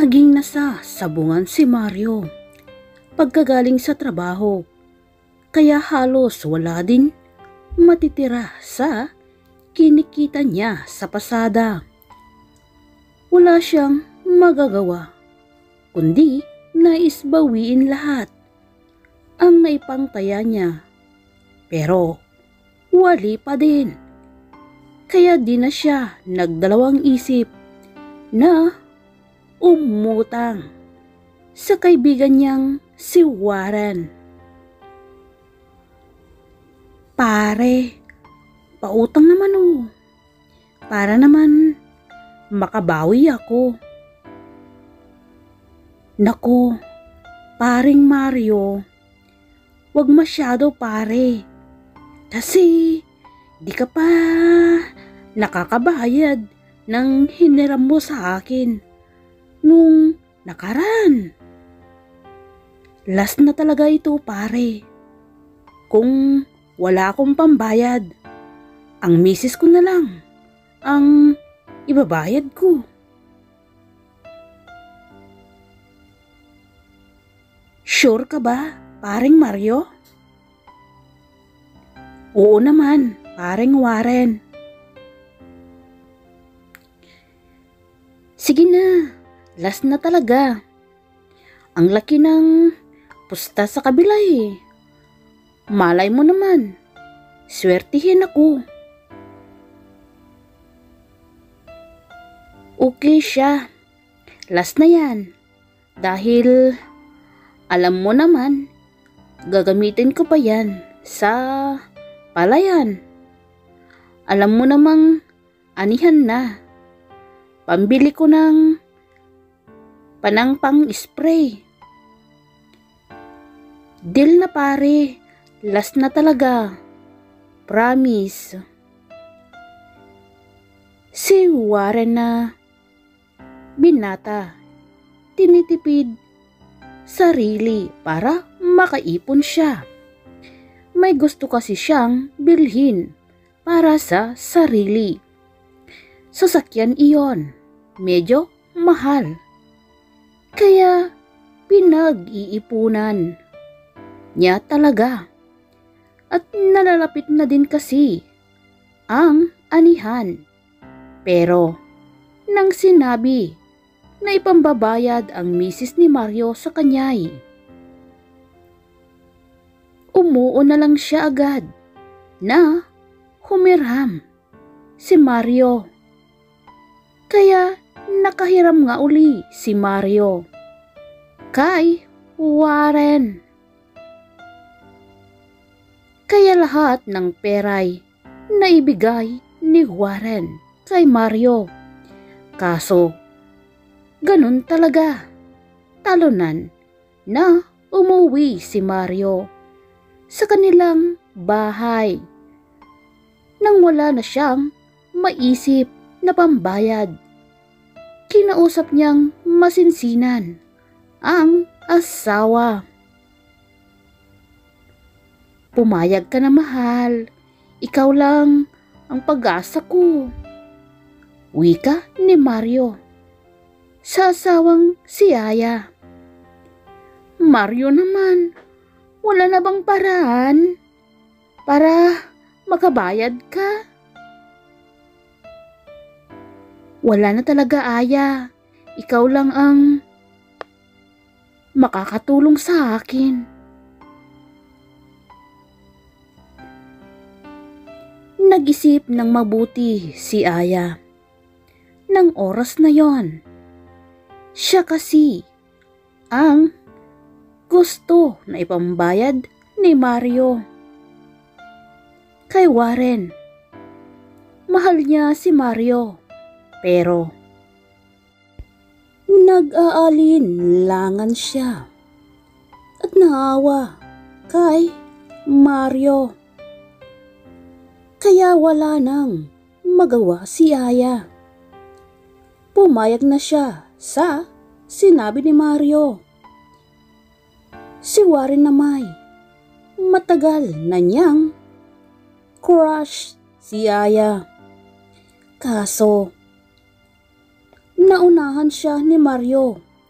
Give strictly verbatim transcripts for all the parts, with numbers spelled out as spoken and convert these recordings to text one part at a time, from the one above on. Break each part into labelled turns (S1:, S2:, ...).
S1: Laging nasa sabungan si Mario pagkagaling sa trabaho, kaya halos wala din matitira sa kinikita niya sa pasada. Wala siyang magagawa kundi nais bawiin lahat ang naipangtaya niya, pero wali pa din. Kaya di na siya nagdalawang isip na umutang sa kaibigan niyang si Warren. Pare, pautang naman oh, para naman makabawi ako. Naku, paring Mario, wag masyado pare, kasi di ka pa nakakabayad ng hiniram mo sa akin nung nakaraan. Last na talaga ito pare. Kung wala akong pambayad, ang misis ko na lang ang ibabayad ko. Sure ka ba, paring Mario? Oo naman, paring Warren. Sige na, last na talaga. Ang laki ng pusta sa kabila eh. Malay mo naman, swertihin ako. Okay siya, last na yan. Dahil alam mo naman, gagamitin ko pa yan sa palayan. Alam mo namang anihan na. Pambili ko ng panangpang spray. Deal na pare, last na talaga. Promise. Si Warren na binata, tinitipid sarili para makaipon siya. May gusto kasi siyang bilhin para sa sarili. Sasakyan iyon, medyo mahal. Kaya pinag-iipunan niya talaga. At nalalapit na din kasi ang anihan. Pero nang sinabi na ipambabayad ang misis ni Mario sa kanyay, umuo na lang siya agad na humiram si Mario. Kaya nakahiram nga uli si Mario kay Warren. Kaya lahat ng peray naibigay ni Warren kay Mario. Kaso, ganun talaga. Talunan na umuwi si Mario sa kanilang bahay nang wala na siyang maisip na pambayad. Kinausap niyang masinsinan ang asawa. Pumayag ka na mahal, ikaw lang ang pag-asa ko. Wika ni Mario sa asawang si Aya. Mario naman, wala na bang paraan para makabayad ka? Wala na talaga, Aya. Ikaw lang ang makakatulong sa akin. Nag-isip ng mabuti si Aya. Nang oras na yon, siya kasi ang gusto na ipambayad ni Mario kay Warren. Mahal niya si Mario, pero nag-aalinlangan siya at naawa kay Mario. Kaya wala nang magawa si Aya. Pumayag na siya sa sinabi ni Mario. Si Warren naman, matagal na niyang crush si Aya. Kaso, naunahan siya ni Mario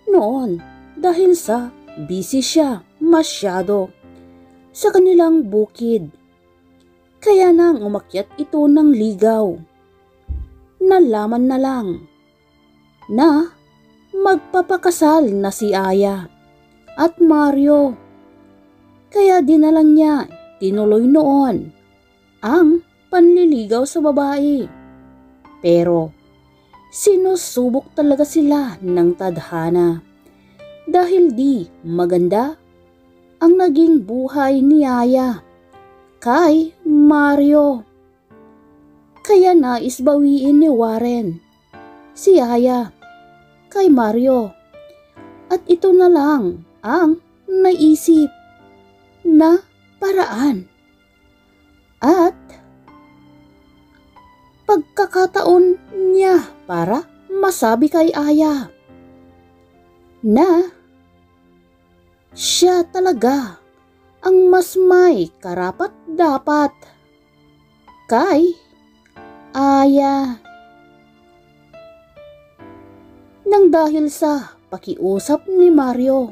S1: noon dahil sa busy siya masyado sa kanilang bukid. Kaya nang umakyat ito ng ligaw, nalaman na lang na magpapakasal na si Aya at Mario. Kaya dinala niya tinuloy noon ang panliligaw sa babae. Pero sinusubok talaga sila ng tadhana dahil di maganda ang naging buhay ni Aya kay Mario. Kaya nais bawiin ni Warren si Aya kay Mario. At ito na lang ang naisip na paraan. At pagkakataon niya para masabi kay Aya na siya talaga ang mas may karapat-dapat kay Aya. Nang dahil sa pakiusap ni Mario,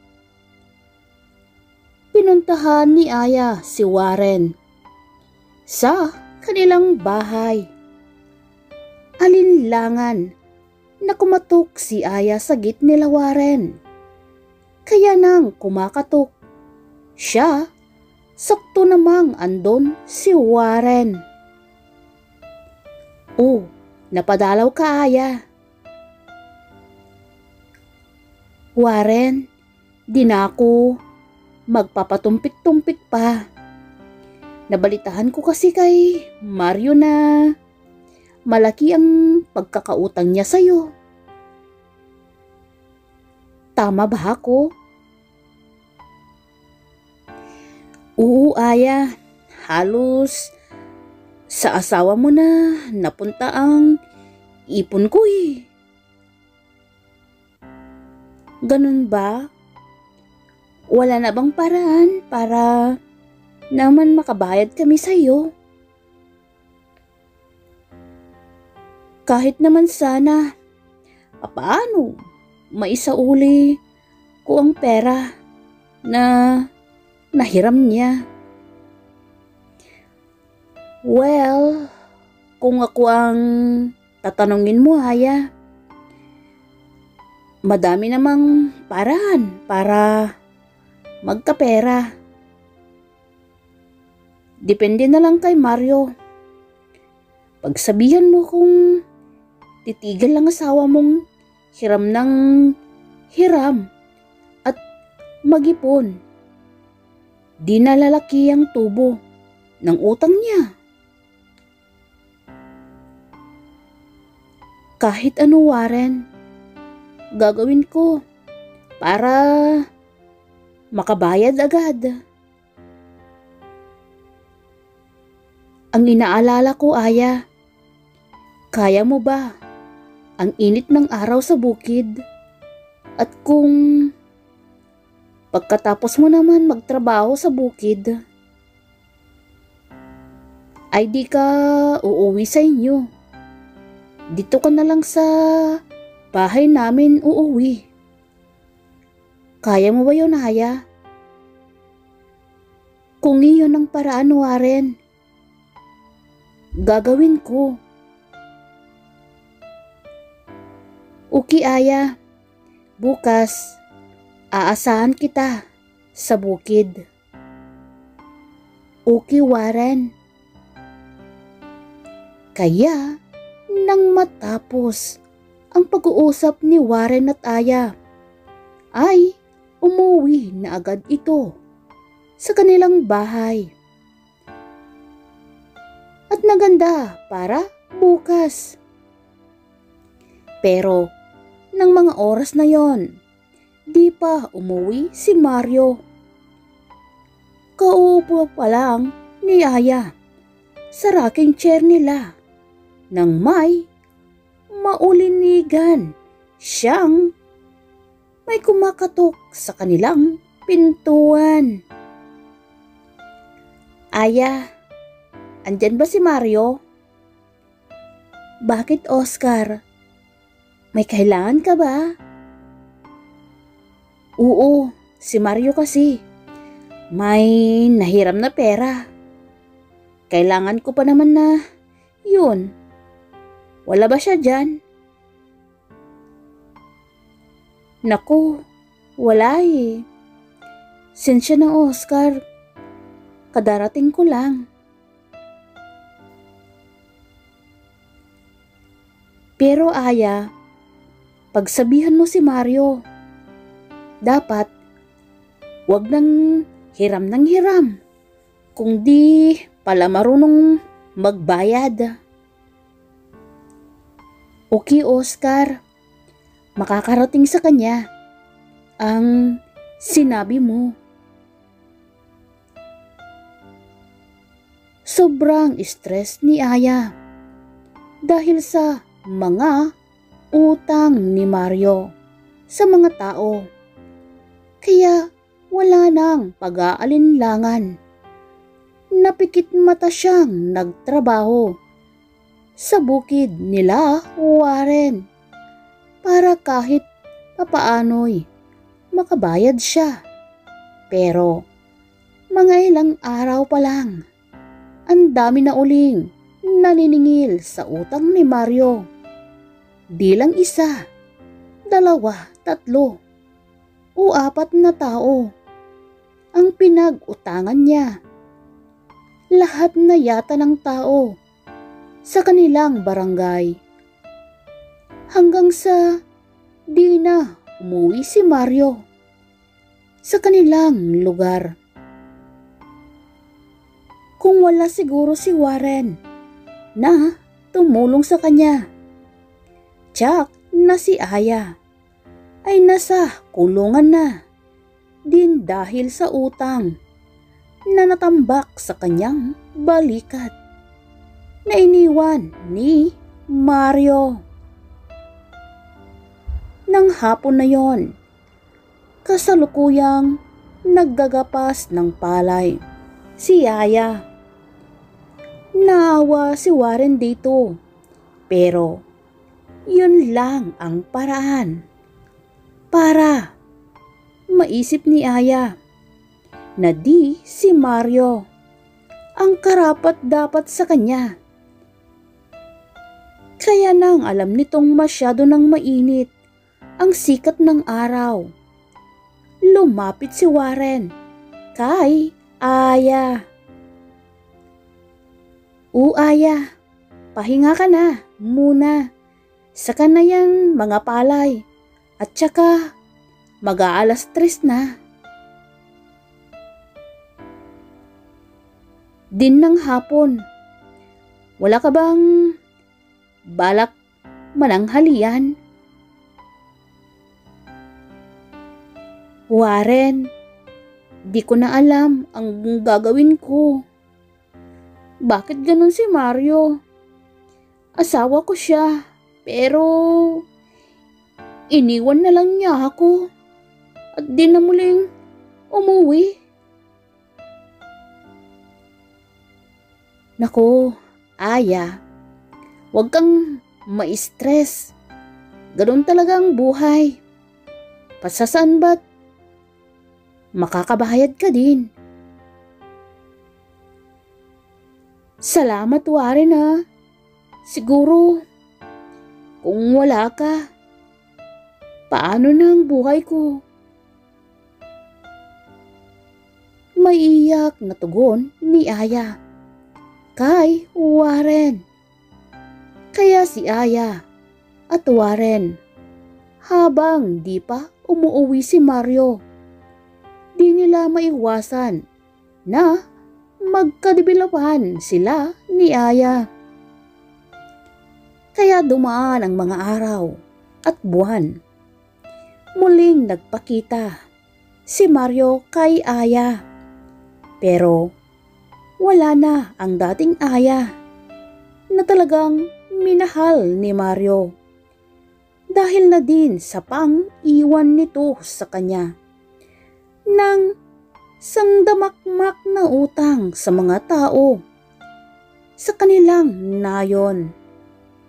S1: pinuntahan ni Aya si Warren sa kanilang bahay. Alinlangan na kumatok si Aya sa git nila Warren. Kaya nang kumakatok siya, sakto namang andon si Warren. Oh, napadalaw ka Aya. Warren, di na ako magpapatumpik-tumpik pa. Nabalitahan ko kasi kay Mario na malaki ang pagkakautang niya sa'yo. Tama ba ako? Oo, Aya. Halos sa asawa mo na napunta ang ipon ko eh. Ganun ba? Wala na bang paraan para naman makabayad kami sa'yo? Kahit naman sana, paano maisauli ko ang pera na nahiram niya? Well, kung ako ang tatanungin mo, Aya, madami namang paraan para magkapera. Depende na lang kay Mario. Pagsabihan mo kung titigil lang asawa mong hiram ng hiram at mag-ipon. Di na lalaki ang tubo ng utang niya. Kahit ano, Warren, gagawin ko para makabayad agad. Ang inaalala ko, Aya, kaya mo ba ang init ng araw sa bukid? At kung pagkatapos mo naman magtrabaho sa bukid, ay di ka uuwi sa inyo. Dito ka na lang sa bahay namin uuwi. Kaya mo ba yun, Aya? Kung iyon ang paraan, Warren, gagawin ko. Okay, Aya. Bukas, aasahan kita sa bukid. Okay, Warren. Kaya, nang matapos ang pag-uusap ni Warren at Aya, ay umuwi na agad ito sa kanilang bahay. At naganda para bukas. Pero nang mga oras na yon, di pa umuwi si Mario. Kaupo pa lang ni Aya sa rocking chair nila nang may maulinigan siyang may kumakatok sa kanilang pintuan. Aya, andyan ba si Mario? Bakit, Oscar? May kailangan ka ba? Oo, si Mario kasi may nahiram na pera. Kailangan ko pa naman na yun. Wala ba siya dyan? Naku, wala eh. Sensya na, Oscar. Kadarating ko lang. Pero Aya, pagsabihan mo si Mario, dapat wag nang hiram ng hiram, kung di pala marunong magbayad. Okay, Oscar, makakarating sa kanya ang sinabi mo. Sobrang stress ni Aya dahil sa mga utang ni Mario sa mga tao. Kaya wala nang pag-aalinlangan. Napikit mata siyang nagtrabaho sa bukid nila Warren para kahit papaano'y makabayad siya. Pero mga ilang araw pa lang, ang dami na uling naniningil sa utang ni Mario. Di lang isa, dalawa, tatlo, o apat na tao ang pinag-utangan niya. Lahat na yata ng tao sa kanilang barangay. Hanggang sa di na umuwi si Mario sa kanilang lugar. Kung wala siguro si Warren na tumulong sa kanya, tiyak na si Aya ay nasa kulungan na din dahil sa utang na natambak sa kanyang balikat na iniwan ni Mario. Nang hapon na yon, kasalukuyang naggagapas ng palay si Aya. Naawa si Warren dito, pero yun lang ang paraan para maisip ni Aya na di si Mario ang karapat-dapat sa kanya. Kaya nang alam nitong masyado nang mainit ang sikat ng araw, lumapit si Warren kay Aya. O Aya, pahinga ka na muna. Saka na yan mga palay. At saka mag-aalas tres na. Din ng hapon, wala ka bang balak mananghalian? Warren, di ko na alam ang gagawin ko. Bakit ganun si Mario? Asawa ko siya, pero iniwan na lang niya ako at di na muling umuwi. Naku, Aya, huwag kang ma-stress. Ganun talaga ang buhay. Pasasaan ba't makakabayad ka din? Salamat, Warren, ha. Siguro, kung wala ka, paano na ang buhay ko? Maiiyak na tugon ni Aya kay Warren. Kaya si Aya at Warren, habang di pa umuwi si Mario, di nila maiwasan na magkadibilawan sila ni Aya. Kaya dumaan ang mga araw at buwan. Muling nagpakita si Mario kay Aya. Pero wala na ang dating Aya na talagang minahal ni Mario. Dahil na din sa pang-iwan nito sa kanya ng sangdamakmak na utang sa mga tao sa kanilang nayon.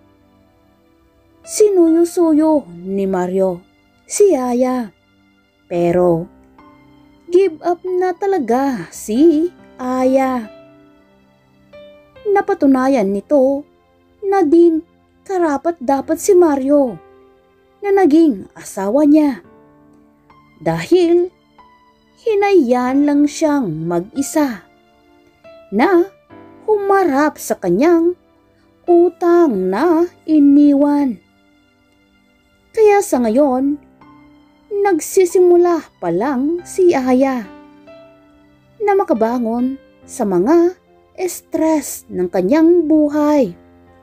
S1: Sinuyo-suyo ni Mario si Aya, Pero give up na talaga si Aya. Napatunayan nito na din karapat-dapat si Mario na naging asawa niya. Dahil hinayaan lang siyang mag-isa na humarap sa kanyang utang na iniwan. Kaya sa ngayon, nagsisimula pa lang si Aya na makabangon sa mga stress ng kanyang buhay.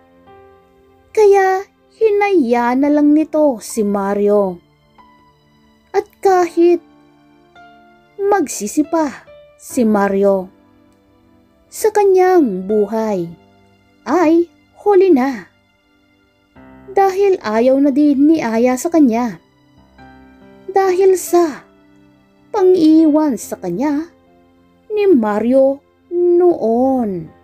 S1: Kaya hinaya na lang nito si Mario. At kahit magsisipa si Mario sa kanyang buhay, ay huli na. Dahil ayaw na din ni Aya sa kanya. Dahil sa pang-iwan sa kanya ni Mario noon.